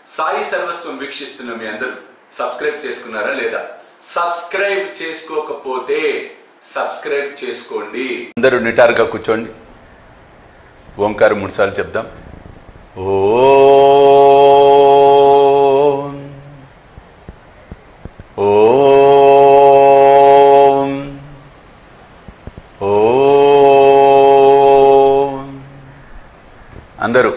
సాయి సర్వస్వం వీక్షిస్తున్న మీ అందరూ సబ్స్క్రైబ్ చేసుకున్నారా లేదా? సబ్స్క్రైబ్ చేసుకోకపోతే సబ్స్క్రైబ్ చేసుకోండి. అందరూ నిటారుగా కూర్చోండి. ఓంకారం 3 సార్లు చెప్దాం. ఓం ఓం ఓం. అందరూ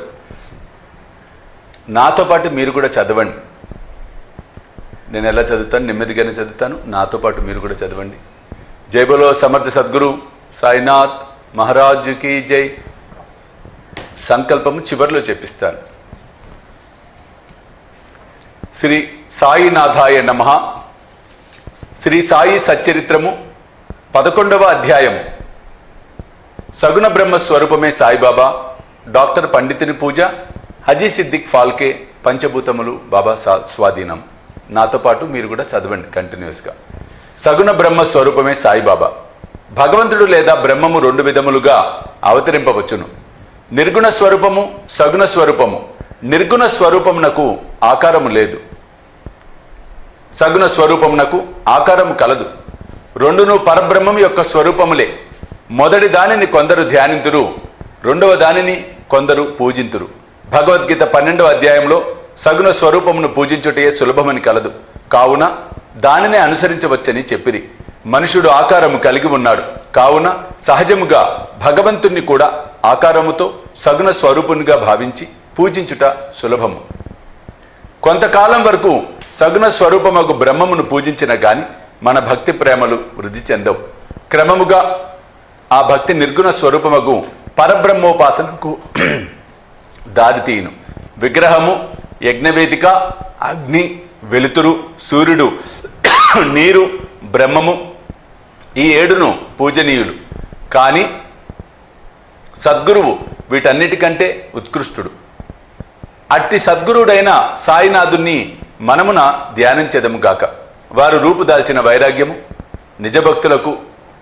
నాతో పాటు మీరు కూడా చదవండి. నేను ఎలా చదువుతాను, నెమ్మదిగానే చదువుతాను. నాతో పాటు మీరు కూడా చదవండి. జై బోలో సమర్థ సద్గురు సాయినాథ్ మహారాజుకి జై. సంకల్పము చివరిలో చెప్పిస్తాను. శ్రీ సాయినాథాయ నమః. శ్రీ సాయి సచ్చరిత్రము 11వ అధ్యాయము. సగుణ బ్రహ్మ స్వరూపమే సాయిబాబా. డాక్టర్ పండితుని పూజ. హజీ సిద్దిక్ ఫాల్కే. పంచభూతములు బాబా స్వాధీనం. నాతో పాటు మీరు కూడా చదవండి కంటిన్యూస్గా. సగుణ బ్రహ్మ స్వరూపమే సాయిబాబా. భగవంతుడు లేదా బ్రహ్మము 2 విధములుగా అవతరింపవచ్చును. నిర్గుణ స్వరూపము, సగుణ స్వరూపము. నిర్గుణ స్వరూపమునకు ఆకారము లేదు, సగుణ స్వరూపమునకు ఆకారము కలదు. రెండును పరబ్రహ్మం యొక్క స్వరూపములే. మొదటి దానిని కొందరు ధ్యానింతురు, రెండవ దానిని కొందరు పూజింతురు. భగవద్గీత 12వ అధ్యాయంలో సగుణ స్వరూపమును పూజించుటే సులభమని కలదు, కావున దానిని అనుసరించవచ్చని చెప్పిరి. మనుషుడు ఆకారము కలిగి ఉన్నాడు, కావున సహజముగా భగవంతుణ్ణి కూడా ఆకారముతో సగుణ స్వరూపునిగా భావించి పూజించుట సులభము. కొంతకాలం వరకు సగుణ స్వరూపమగు బ్రహ్మమును పూజించిన గాని మన భక్తి ప్రేమలు వృద్ధి చెందవు. క్రమముగా ఆ భక్తి నిర్గుణ స్వరూపమగు పరబ్రహ్మోపాసనకు దారితీయును. విగ్రహము, యజ్ఞవేదిక, అగ్ని, వెలుతురు, సూర్యుడు, నీరు, బ్రహ్మము, ఈ 7ను పూజనీయులు. కానీ సద్గురువు వీటన్నిటికంటే ఉత్కృష్టుడు. అట్టి సద్గురుడైన సాయినాథుణ్ణి మనమున ధ్యానించెదము గాక. వారు రూపుదాల్చిన వైరాగ్యము నిజభక్తులకు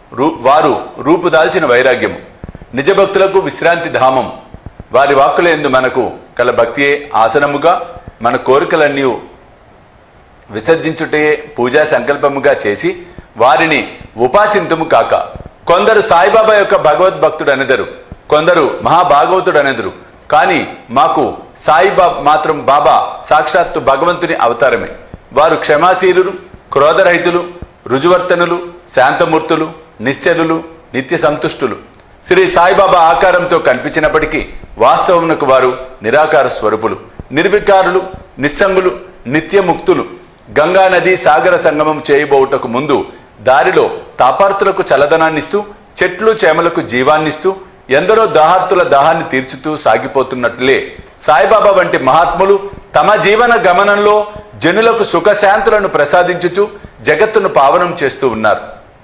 నిజభక్తులకు విశ్రాంతి ధామం. వారి వాక్కులందు మనకు కల భక్తియే ఆసనముగా, మన కోరికలన్నీ విసర్జించుటే పూజా సంకల్పముగా చేసి వారిని ఉపాసింతుము కాక. కొందరు సాయిబాబా యొక్క భగవద్భక్తుడు అనెదరు, కొందరు మహాభాగవతుడు అనెదరు. కానీ మాకు సాయిబాబా మాత్రం బాబా సాక్షాత్తు భగవంతుని అవతారమే. వారు క్షమాశీలురు, క్రోధరహితులు, రుజువర్తనులు, శాంతమూర్తులు, నిశ్చలులు, నిత్య సంతుష్టులు. శ్రీ సాయిబాబా ఆకారంతో కనిపించినప్పటికీ వాస్తవమునకు వారు నిరాకార స్వరూపులు, నిర్వికారులు, నిస్సంగులు, నిత్యముక్తులు. గంగా నది సాగర సంగమం చేయబోవుటకు ముందు దారిలో తాపార్తులకు చల్లదనాన్నిస్తూ, చెట్లు చేమలకు జీవాన్నిస్తూ, ఎందరో దాహార్తుల దాహాన్ని తీర్చుతూ సాగిపోతున్నట్లే సాయిబాబా వంటి మహాత్ములు తమ జీవన గమనంలో జనులకు సుఖశాంతులను ప్రసాదించుచు జగత్తును పావనం చేస్తూ ఉన్నారు.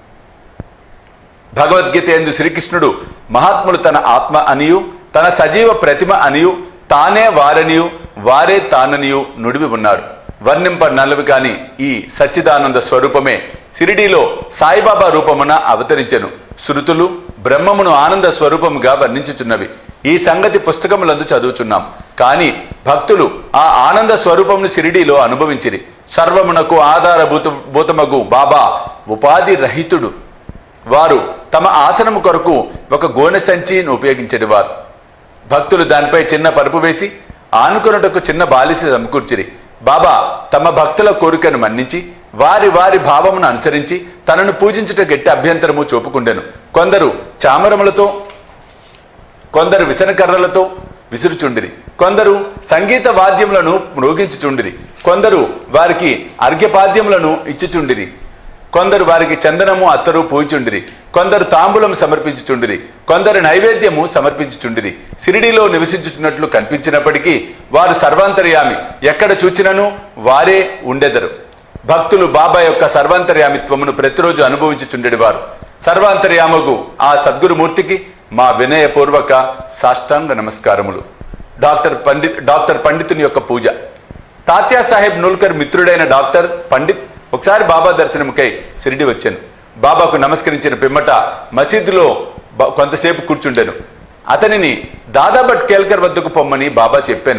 భగవద్గీత యందు శ్రీకృష్ణుడు మహాత్ములు తన ఆత్మ అనియు, తన సజీవ ప్రతిమ అనియు, తానే వారనియు, వారే తాననియు నుడివి ఉన్నాడు. వర్ణింపనలవి కాని ఈ సచ్చిదానంద స్వరూపమే షిరిడీలో సాయిబాబా రూపమున అవతరించెను. శృతులు బ్రహ్మమును ఆనంద స్వరూపముగా వర్ణించుచున్నవి. ఈ సంగతి పుస్తకములందు చదువుచున్నాం. భక్తులు ఆ ఆనంద స్వరూపమును షిరిడీలో అనుభవించిరి. సర్వమునకు ఆధారభూతమగు బాబా ఉపాధి రహితుడు. వారు తమ ఆసనము కొరకు ఒక గోనె సంచిని ఉపయోగించేవారు. భక్తులు దానిపై చిన్న పరుపు వేసి ఆనుకొనుటకు చిన్న బాలిస సమకూర్చిరి. బాబా తమ భక్తుల కోరికను మన్నించి వారి వారి భావమును అనుసరించి తనను పూజించుట గట్టి అభ్యంతరము చూపుకుండెను. కొందరు చామరములతో, కొందరు విసనకర్రలతో విసురుచుండిరి, కొందరు సంగీత వాద్యములను మ్రోగించుచుండిరి, కొందరు వారికి అర్ఘ్యపాద్యములను ఇచ్చుచుండిరి, కొందరు వారికి చందనము అత్తరు పూయిచుండిరి, కొందరు తాంబూలం సమర్పించుచుండిరి, కొందరు నైవేద్యము సమర్పించుచుండిరి. షిరిడీలో నివసించుచున్నట్లు కనిపించినప్పటికీ వారు సర్వాంతర్యామి, ఎక్కడ చూచినను వారే ఉండెదరు. భక్తులు బాబా యొక్క సర్వాంతర్యామిత్వమును ప్రతిరోజు అనుభవించుచుండెడివారు. సర్వాంతర్యామగు ఆ సద్గురుమూర్తికి మా వినయపూర్వక సాష్టాంగ నమస్కారములు. డాక్టర్ పండితుని యొక్క పూజ. తాత్యా సాహెబ్ నూల్కర్ మిత్రుడైన డాక్టర్ పండిత్ ఒకసారి బాబా దర్శనముకై షిరిడి వచ్చాను. బాబాకు నమస్కరించిన పిమ్మట మసీదులో కొంతసేపు కూర్చుండెను. అతనిని దాదాభట్ కేల్కర్ వద్దకు పొమ్మని బాబా చెప్పాను.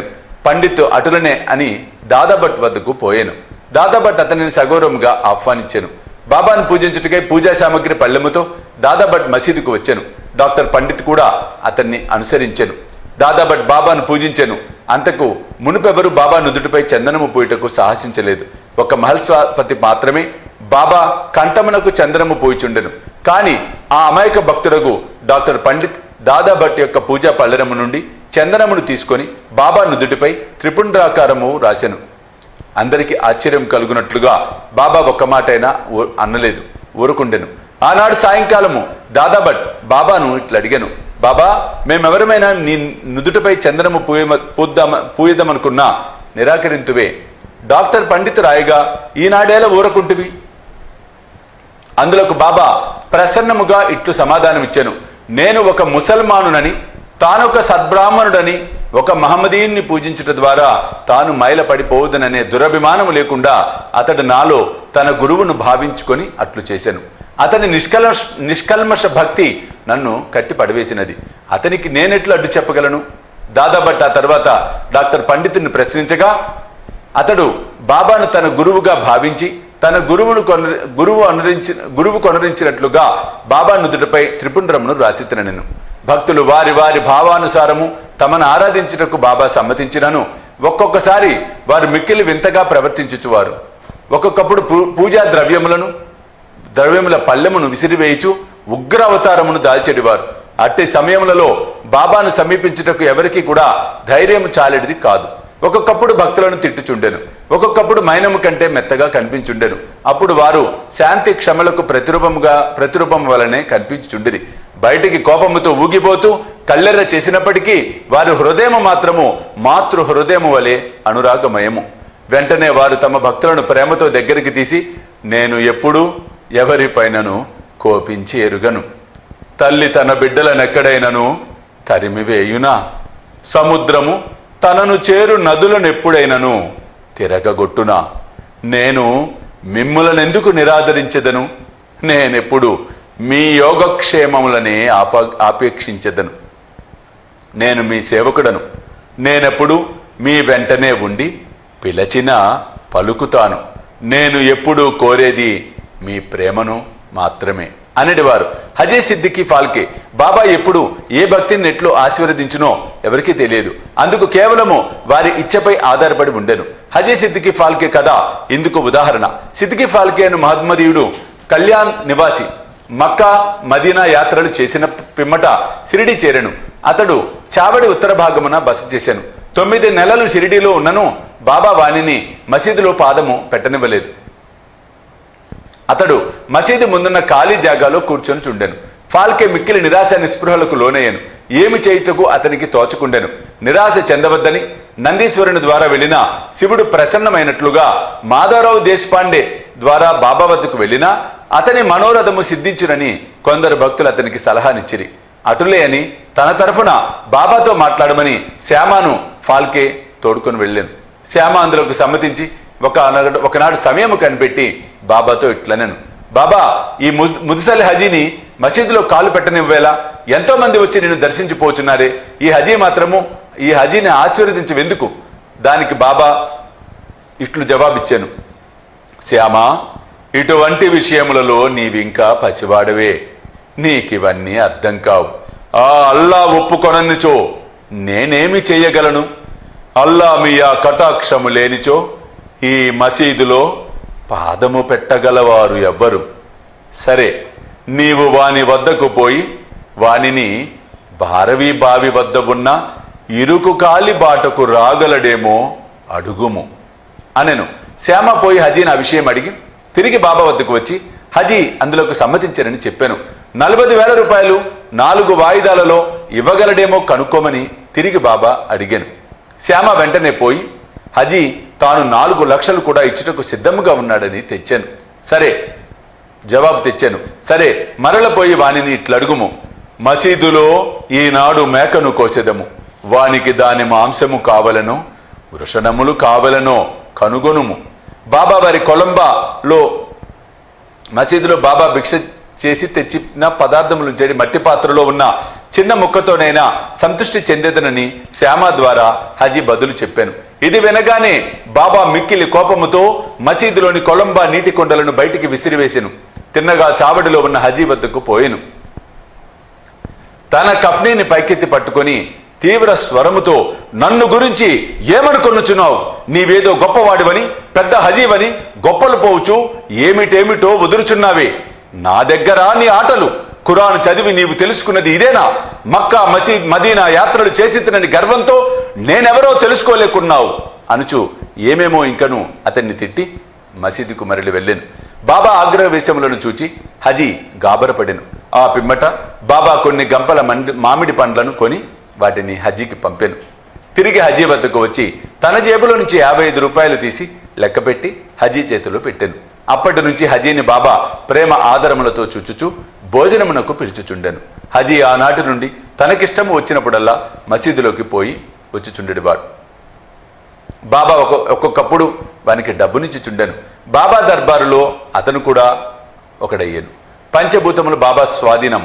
పండిత్ అటులనే అని దాదాభట్ వద్దకు పోయాను. దాదాభట్ అతనిని సగౌరవంగా ఆహ్వానించాను. బాబాను పూజించుటకై పూజా సామగ్రి పళ్ళెముతో దాదాభట్ మసీదుకు వచ్చాను. డాక్టర్ పండిత్ కూడా అతన్ని అనుసరించాను. దాదాభట్ బాబాను పూజించాను. అంతకు మునుపెవరు బాబా నుదుటిపై చందనము పూయుటకు సాహసించలేదు. ఒక మహల్స్వాపతి మాత్రమే బాబా కంఠమునకు చందనము పూయిచుండెను. కాని ఆ అమాయక భక్తుడకు డాక్టర్ పండిత్ దాదాభట్ యొక్క పూజా పళ్ళెము నుండి చందనమును తీసుకొని బాబా నుదుటిపై త్రిపుండ్రాకారము రాసెను. అందరికీ ఆశ్చర్యం కలుగునట్లుగా బాబా ఒక్క మాటైనా అన్నలేదు, ఊరుకుండెను. ఆనాడు సాయంకాలము దాదాభట్ బాబాను ఇట్లా అడిగాను, బాబా, మేమెవరమైనా నీ నుదుటిపై చందనము పూయదమనుకున్నా నిరాకరింతువే. డాక్టర్ పండిత్ రాయగా ఈనాడేలా ఊరకుంటివి? అందులోకి బాబా ప్రసన్నముగా ఇట్లు సమాధానమిచ్చాను, నేను ఒక ముసల్మానునని, తానొక సద్బ్రాహ్మణుడని, ఒక మహమ్మదీయుని పూజించుట ద్వారా తాను మైలపడిపోవుదననే దురభిమానము లేకుండా అతడు నాలో తన గురువును భావించుకొని అట్లు చేశాను. అతని నిష్కల్మష భక్తి నన్ను కట్టి పడవేసినది. అతనికి నేనెట్లు అడ్డు చెప్పగలను? దాదాభట్ ఆ తర్వాత డాక్టర్ పండితుని ప్రశ్నించగా అతడు బాబాను తన గురువుగా భావించి తన గురువు కొనరించినట్లుగా బాబా నుదుటిపై త్రిపుండ్రమును రాసితినెను. భక్తులు వారి వారి భావానుసారము తమను ఆరాధించుటకు బాబా సమ్మతించినను ఒక్కొక్కసారి వారు మిక్కిలి వింతగా ప్రవర్తించుచువారు. ఒక్కొక్కప్పుడు పూజా ద్రవ్యముల పల్లెమును విసిరివేయుచు ఉగ్ర అవతారమును దాల్చెడివారు. అట్టి సమయములలో బాబాను సమీపించుటకు ఎవరికి కూడా ధైర్యం చాలెడిది కాదు. ఒక్కొక్కప్పుడు భక్తులను తిట్టుచుండెను, ఒక్కొక్కప్పుడు మైనము కంటే మెత్తగా కనిపించుండెను. అప్పుడు వారు శాంతి క్షమలకు ప్రతిరూపము వలనే కనిపించుచుండిరి. బయటికి కోపముతో ఊగిపోతూ కళ్ళెర్ర చేసినప్పటికీ వారి హృదయము మాత్రము మాతృ హృదయము వలె అనురాగమయము. వెంటనే వారు తమ భక్తులను ప్రేమతో దగ్గరికి తీసి, నేను ఎప్పుడూ ఎవరిపైనను కోపించి ఎరుగను. తల్లి తన బిడ్డలనెక్కడైనను తరిమివేయునా? సముద్రము తనను చేరు నదులనెప్పుడైనను తిరగగొట్టునా? నేను మిమ్ములనెందుకు నిరాదరించెదను? నేనెప్పుడు మీ యోగక్షేమములనే ఆపేక్షించెదను. నేను మీ సేవకుడను. నేనెప్పుడు మీ వెంటనే ఉండి పిలచిన పలుకుతాను. నేను ఎప్పుడూ కోరేది మీ ప్రేమను మాత్రమే అనేటివారు హజీ సిద్దికీ ఫాల్కే. బాబా ఎప్పుడు ఏ భక్తిని ఎట్లు ఆశీర్వదించునో ఎవరికీ తెలియదు. అందుకు కేవలము వారి ఇచ్చపై ఆధారపడి ఉండెను. హజీ సిద్దికీ ఫాల్కే కథ ఇందుకు ఉదాహరణ. సిద్దికీ ఫాల్కే అను మహమ్మదీయుడు కళ్యాణ్ నివాసి. మక్కా మదీనా యాత్రలు చేసిన పిమ్మట షిరిడి చేరెను. అతడు చావడి ఉత్తర భాగమున బస చేశాను. 9 నెలలు షిరిడిలో ఉన్నను బాబా వాణిని మసీదులో పాదము పెట్టనివ్వలేదు. అతడు మసీదు ముందున్న ఖాళీ జాగాలో కూర్చొని చుండెను. ఫాల్కే మిక్కిలి నిరాశ నిస్పృహలకు లోనయ్యను. ఏమి చేయుటకు అతనికి తోచుకుండెను. నిరాశ చెందవద్దని నందీశ్వరుని ద్వారా వెళ్ళిన శివుడు ప్రసన్నమైనట్లుగా మాధవరావు దేశపాండే ద్వారా బాబా వద్దకు వెళ్ళినా అతని మనోరథము సిద్ధించునని కొందరు భక్తులు అతనికి సలహానిచ్చిరి. అటులే అని తన తరఫున బాబాతో మాట్లాడమని శ్యామాను ఫాల్కే తోడుకొని వెళ్ళాను. శ్యామ అందులోకి సమ్మతించి ఒకనాడు సమయము కనిపెట్టి బాబాతో ఇట్లనెను, బాబా, ఈ ముదుసలి హజీని మసీదులో కాలు పెట్టనివ్వేలా? ఎంతో మంది వచ్చి నిన్ను దర్శించిపోచున్నారే, ఈ హజీని ఆశీర్వదించవెందుకు? దానికి బాబా ఇట్లు జవాబిచ్చాను, శ్యామా, ఇటువంటి విషయములలో నీవింకా పసివాడవే. నీకివన్నీ అర్థం కావు. ఆ అల్లా ఒప్పుకొననిచో నేనేమి చెయ్యగలను? అల్లా మీయా కటాక్షము లేనిచో ఈ మసీదులో పాదము పెట్టగలవారు ఎవ్వరు? సరే, నీవు వాని వద్దకు పోయి వానిని భారవీ బావి వద్ద ఉన్న ఇరుకు కాలి బాటకు రాగలడేమో అడుగుము అనెను. శ్యామ పోయి హజీని ఆ విషయం అడిగి తిరిగి బాబా వద్దకు వచ్చి హజీ అందులోకి సమ్మతించారని చెప్పాను. 40,000 రూపాయలు 4 వాయిదాలలో ఇవ్వగలడేమో కనుక్కోమని తిరిగి బాబా అడిగాను. శ్యామ వెంటనే పోయి హజీ తాను 4 లక్షలు కూడా ఇచ్చుటకు సిద్ధముగా ఉన్నాడని జవాబు తెచ్చాను. సరే, మరలపోయి వానిని ఇట్లడుగుము, మసీదులో ఈనాడు మేకను కోసెదము, వానికి దాని మాంసము కావలనో వృషణములు కావలనో కనుగొనుము. బాబా వారి కొలంబాలో మసీదులో బాబా భిక్ష చేసి తెచ్చిన పదార్థములు చెడి మట్టి పాత్రలో ఉన్న చిన్న ముక్కతోనైనా సంతృష్టి చెందేదనని శ్యామ ద్వారా హజీ బదులు చెప్పాను. ఇది వినగానే బాబా మిక్కిలి కోపముతో మసీదులోని కొలంబా నీటి కొండలను బయటికి విసిరివేసెను. తిన్నగా చావడిలో ఉన్న హజీ వద్దకు పోయెను. తన కఫ్నీని పైకెత్తి పట్టుకొని తీవ్ర స్వరముతో, నన్ను గురించి ఏమనుకొనుచున్నావు? నీవేదో గొప్పవాడివని, పెద్ద హజీవని గొప్పలు పోవచ్చు ఏమిటేమిటో వదులుచున్నావే. నా దగ్గర నీ ఆటలు. ఖురాను చదివి నీవు తెలుసుకున్నది ఇదేనా? మక్కా మసీద్ మదీనా యాత్రలు చేసి తినని గర్వంతో నేనెవరో తెలుసుకోలేకున్నావు అనుచు ఏమేమో ఇంకను అతన్ని తిట్టి మసీదుకు మరలి వెళ్ళాను. బాబా ఆగ్రహవేశములను చూచి హజీ గాబరపడెను. ఆ పిమ్మట బాబా కొన్ని గంపల మామిడి పండ్లను కొని వాటిని హజీకి పంపాను. తిరిగి హజీ వద్దకు వచ్చి తన జేబులో నుంచి 55 రూపాయలు తీసి లెక్కపెట్టి హజీ చేతిలో పెట్టాను. అప్పటి నుంచి హజీని బాబా ప్రేమ ఆదరములతో చూచుచూ భోజనమునకు పిలుచుచుండెను. హజీ ఆనాటి నుండి తనకిష్టము వచ్చినప్పుడల్లా మసీదులోకి పోయి వచ్చుచుండెడివాడు. బాబా ఒక్కొక్కప్పుడు వానికి డబ్బునిచ్చి చుండెను. బాబా దర్బారులో అతను కూడా ఒకడయ్యాను. పంచభూతములు బాబా స్వాధీనం.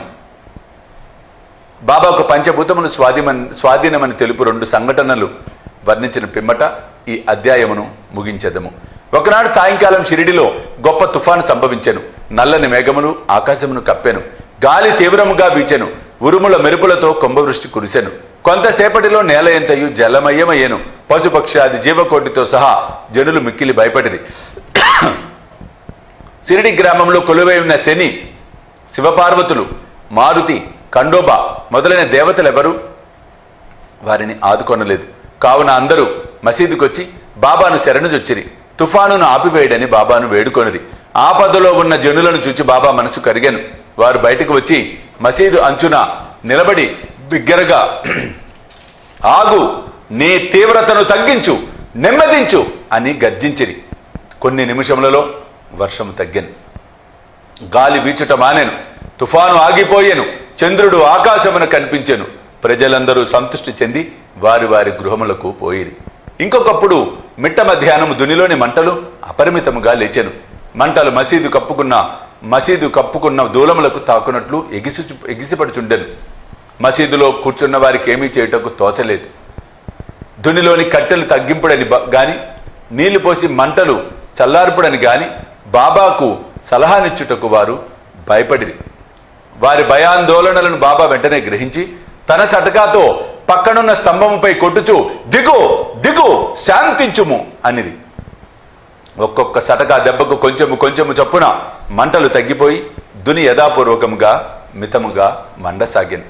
బాబాకు పంచభూతములు స్వాధీనమని తెలుపు 2 సంఘటనలు వర్ణించిన పిమ్మట ఈ అధ్యాయమును ముగించెదము. ఒకనాడు సాయంకాలం షిరిడిలో గొప్ప తుఫాను సంభవించెను. నల్లని మేఘములు ఆకాశమును కప్పెను. గాలి తీవ్రముగా వీచెను. ఉరుముల మెరుపులతో కుంభవృష్టి కురిసెను. కొంతసేపటిలో నేల ఎంతయు జలమయమయ్యెను. పశుపక్షాది జీవకోటితో సహా జనులు మిక్కిలి భయపడిరి. షిరిడి గ్రామంలో కొలువై ఉన్న శని, శివపార్వతులు, మారుతి, ఖండోబా మొదలైన దేవతలెవరూ వారిని ఆదుకొనలేదు. కావున అందరూ మసీదుకొచ్చి బాబాను శరణుజొచ్చిరి. తుఫానును ఆపివేయడని బాబాను వేడుకొనిరి. ఆపదలో ఉన్న జనులను చూచి బాబా మనసు కరిగాను. వారు బయటకు వచ్చి మసీదు అంచున నిలబడి బిగ్గరగా, ఆగు, నీ తీవ్రతను తగ్గించు, నెమ్మదించు అని గర్జించిరి. కొన్ని నిమిషములలో వర్షము తగ్గెను. గాలి వీచుట మానెను. తుఫాను ఆగిపోయెను. చంద్రుడు ఆకాశమున కనిపించెను. ప్రజలందరూ సంతృష్టి చెంది వారి వారి గృహములకు పోయిరి. ఇంకొకప్పుడు మిట్ట మధ్యాహ్నం దునిలోని మంటలు అపరిమితముగా లేచెను. మంటలు మసీదు కప్పుకున్న దూలములకు తాకునట్లు ఎగిసిపడుచుండెను. మసీదులో కూర్చున్న వారికి ఏమీ చేయుటకు తోచలేదు. దునిలోని కట్టెలు తగ్గింపుడని గాని, నీళ్లు పోసి మంటలు చల్లార్పుడని గాని బాబాకు సలహానిచ్చుటకు వారు భయపడిరి. వారి భయాందోళనలను బాబా వెంటనే గ్రహించి తన సటకాతో పక్కనున్న స్తంభముపై కొట్టుచు, దిగు దిగు, శాంతించుము అనిరి. ఒక్కొక్క సటకా దెబ్బకు కొంచెము చొప్పున మంటలు తగ్గిపోయి దుని యథాపూర్వకముగా మితముగా మండసాగింది.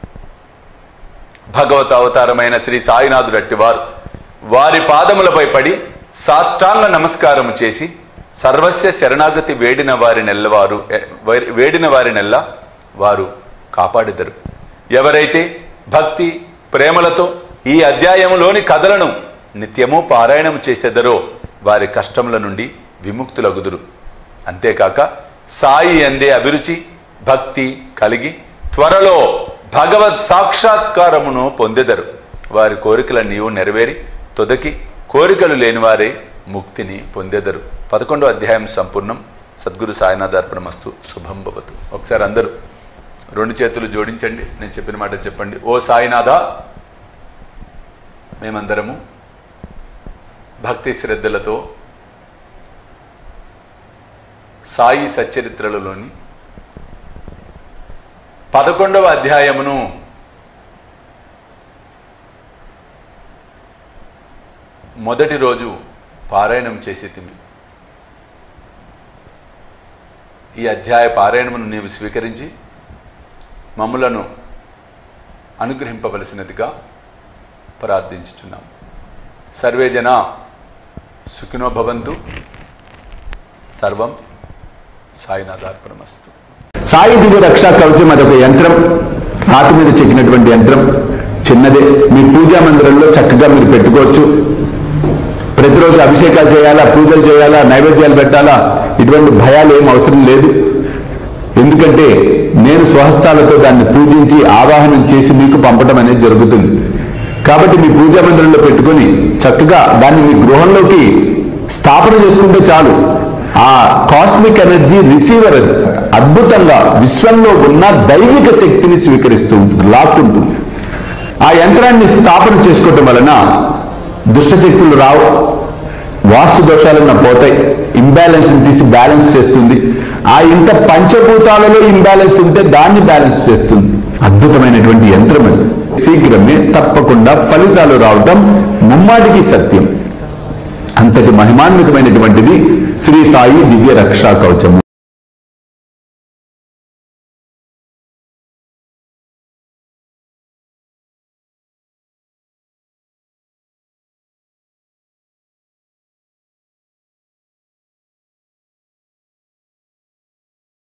భగవత్ అవతారమైన శ్రీ సాయినాథుడట్టివారు వారి పాదములపై పడి సాష్టాంగ నమస్కారము చేసి సర్వస్య శరణాగతి వేడిన వారినెల్లా వారు కాపాడిదరు. ఎవరైతే భక్తి ప్రేమలతో ఈ అధ్యాయములోని కథలను నిత్యము పారాయణము చేసేదరో వారి కష్టముల నుండి విముక్తులగుదురు. అంతేకాక సాయి అందే అభిరుచి భక్తి కలిగి త్వరలో భగవత్ సాక్షాత్కారమును పొందెదరు. వారి కోరికలన్నీ నెరవేరి తొదకి కోరికలు లేనివారే ముక్తిని పొందెదరు. 11వ అధ్యాయం సంపూర్ణం. సద్గురు సాయినాథ అర్పణమస్తు. శుభం భవతు. ఒకసారి అందరూ 2 చేతులు జోడించండి. నేను చెప్పిన మాట చెప్పండి. ఓ సాయినాథ, మేమందరము భక్తి శ్రద్ధలతో సాయి సచ్చరిత్రలలోని 11వ అధ్యాయమును మొదటి రోజు పారాయణం చేసేతిమి. ఈ అధ్యాయ పారాయణమును నీవు స్వీకరించి మమ్ములను అనుగ్రహింపవలసినదిగా ప్రార్థించుచున్నాము. సర్వే జనా సుఖినో భవంతు. సర్వం సాయినాథార్పణమస్తు. సాయి దివ్య రక్షా కవచం అదొక యంత్రం, రాతి మీద చెక్కినటువంటి యంత్రం, చిన్నదే. మీ పూజా మందిరంలో చక్కగా మీరు పెట్టుకోవచ్చు. ప్రతిరోజు అభిషేకాలు చేయాలా, పూజలు చేయాలా, నైవేద్యాలు పెట్టాలా, ఇటువంటి భయాలు ఏం అవసరం లేదు. ఎందుకంటే నేను స్వహస్తాలతో దాన్ని పూజించి ఆవాహనం చేసి మీకు పంపడం అనేది జరుగుతుంది. కాబట్టి మీ పూజా మందిరంలో పెట్టుకొని చక్కగా దాన్ని మీ గృహంలోకి స్థాపన చేసుకుంటే చాలు. ఆ కాస్మిక్ ఎనర్జీ రిసీవర్ అది అద్భుతంగా విశ్వంలో ఉన్న దైవిక శక్తిని స్వీకరిస్తూ ఉంటుంది, లాక్కుంటుంది. ఆ యంత్రాన్ని స్థాపన చేసుకోవటం వలన దుష్టశక్తులు రావు, వాస్తు దోషాలున్న పోతాయి, ఇంబ్యాలెన్స్ తీసి బ్యాలెన్స్ చేస్తుంది. ఆ ఇంట పంచభూతాలలో ఇంబ్యాలెన్స్ ఉంటే దాన్ని బ్యాలెన్స్ చేస్తుంది. అద్భుతమైనటువంటి యంత్రం అది. శీఘ్రమే తప్పకుండా ఫలితాలు రావటం ముమ్మాటికి సత్యం. అంతటి మహిమాన్వితమైనటువంటిది శ్రీ సాయి దివ్య రక్షా కవచము.